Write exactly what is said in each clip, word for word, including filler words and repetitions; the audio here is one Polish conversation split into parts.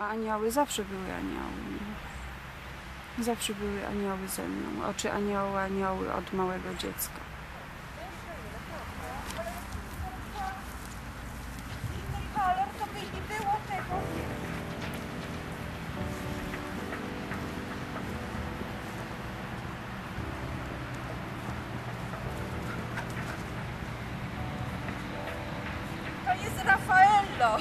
a anioły zawsze były anioły. Nie? Zawsze były anioły ze mną. Oczy anioła, anioły od małego dziecka. Inny kolor to by nie było tego. To jest Raffaello.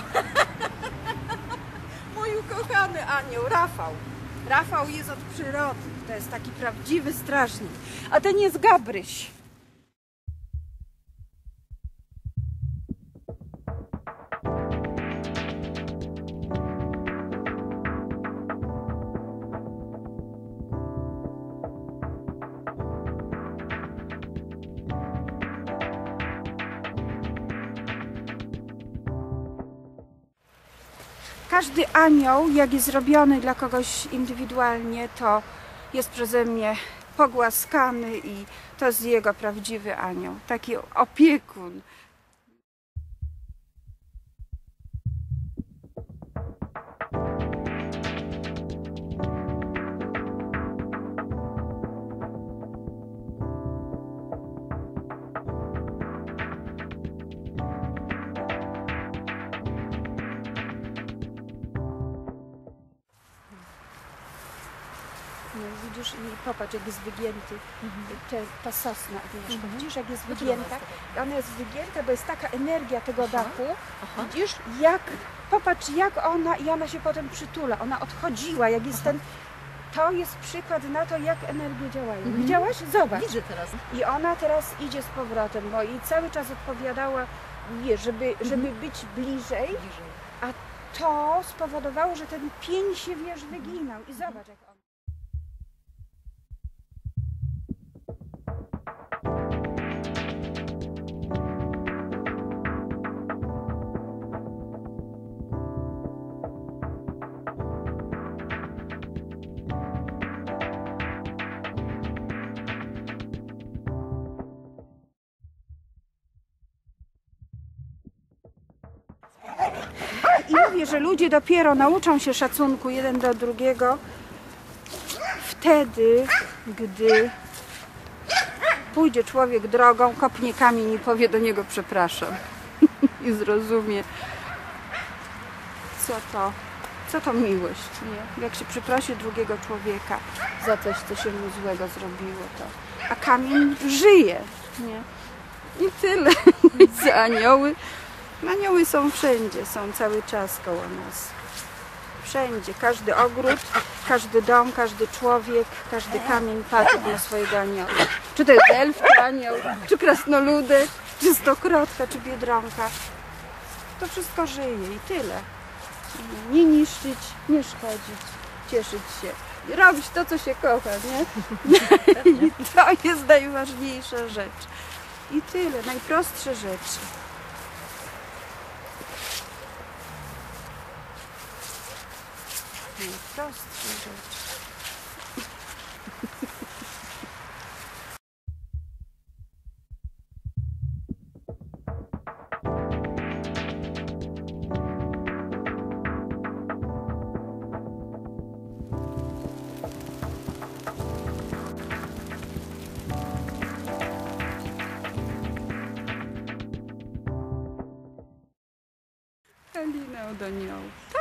Mój ukochany anioł, Rafał. Rafał jest od przyrody. To jest taki prawdziwy strażnik. A ten jest Gabryś. Każdy anioł, jak jest zrobiony dla kogoś indywidualnie, to jest przeze mnie pogłaskany i to jest jego prawdziwy anioł, taki opiekun. No, widzisz, i popatrz, jak jest wygięty, mhm. Te, ta sosna, wiesz, mhm. Widzisz, jak jest wygięta, ona jest wygięta, bo jest taka energia tego Aha. dachu, Aha. widzisz, jak, popatrz, jak ona, i ona się potem przytula, ona odchodziła, jak jest Aha. ten, to jest przykład na to, jak energie działają. Mhm. Widziałaś? Zobacz. Widzę teraz. I ona teraz idzie z powrotem, bo i cały czas odpowiadała, wiesz, żeby, mhm. żeby być bliżej, bliżej, a to spowodowało, że ten pień się, wiesz, wyginał i zobacz, jak on. I mówię, że ludzie dopiero nauczą się szacunku jeden do drugiego wtedy, gdy pójdzie człowiek drogą, kopnie kamień i powie do niego przepraszam i zrozumie, co to, co to miłość, nie? Jak się przeprosi drugiego człowieka za coś, co się mu złego zrobiło, to, a kamień żyje, nie? I tyle. I anioły. Anioły są wszędzie, są cały czas koło nas. Wszędzie, każdy ogród, każdy dom, każdy człowiek, każdy kamień patrzy na swojego anioła. Czy to jest elfka anioł, czy krasnoludek, czy stokrotka, czy biedronka. To wszystko żyje i tyle. Nie niszczyć, nie szkodzić, cieszyć się. I robić to, co się kocha, nie? I to jest najważniejsza rzecz. I tyle, najprostsze rzeczy. Najprostsze rzeczy. Halina od aniołów.